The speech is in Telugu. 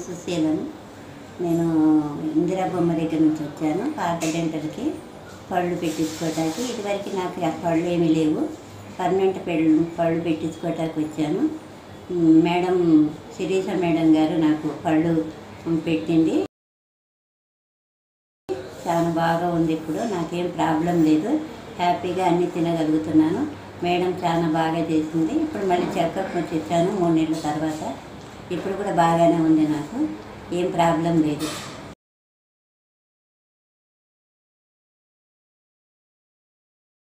సుశీలను. నేను ఇందిరా బొమ్మ దగ్గర నుంచి వచ్చాను పార్థ డెంటల్కి పళ్ళు పెట్టించుకోవటానికి. ఇదివరకు నాకు ఆ పళ్ళు ఏమీ లేవు, పర్మనెంట్ పళ్ళు పెట్టించుకోవటానికి వచ్చాను. మేడం శిరీష మేడం గారు నాకు పళ్ళు పెట్టింది. చాలా బాగా ఉంది. ఇప్పుడు నాకేం ప్రాబ్లం లేదు, హ్యాపీగా అన్నీ తినగలుగుతున్నాను. మేడం చాలా బాగా చేసింది. ఇప్పుడు మళ్ళీ చెకప్ వచ్చి వచ్చాను 3 నెలల తర్వాత. ఇప్పుడు కూడా బాగానే ఉంది, నాకు ఏం ప్రాబ్లం లేదు.